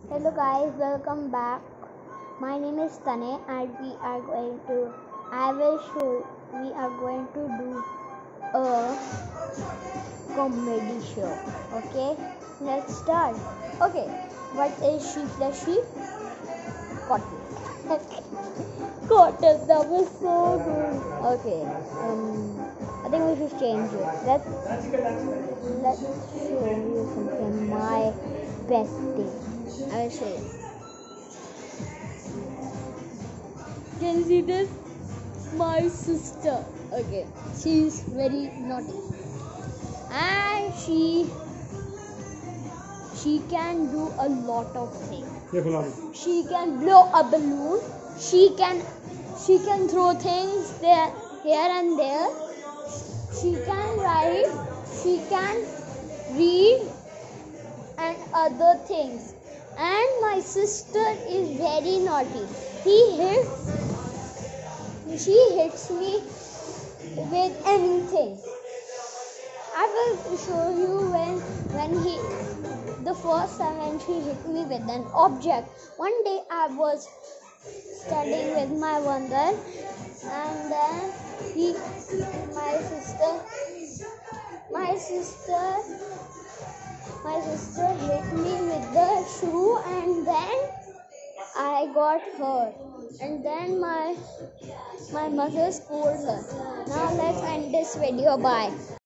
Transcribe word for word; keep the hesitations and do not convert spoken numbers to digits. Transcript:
Hello guys, welcome back. My name is Tane and we are going to I will show we are going to do a comedy show. Okay, let's start. Okay, what is sheep plus sheep? Cotton. Cotton, that was so good. Okay, um I think we should change it. Let's let's show you something my best thing. I will show you. Can you see this? My sister. Okay, she's very naughty, and she she can do a lot of things. She can blow a balloon. She can she can throw things there here and there. She can write. She can read and other things. And my sister is very naughty. He hits she hits me with anything. I will show you when when he the first time when she hit me with an object. One day I was studying with my mother, and then he my sister my sister my sister hit me with the shoe, and then I got hurt, and then my my mother scolded her. Now let's end this video. Bye.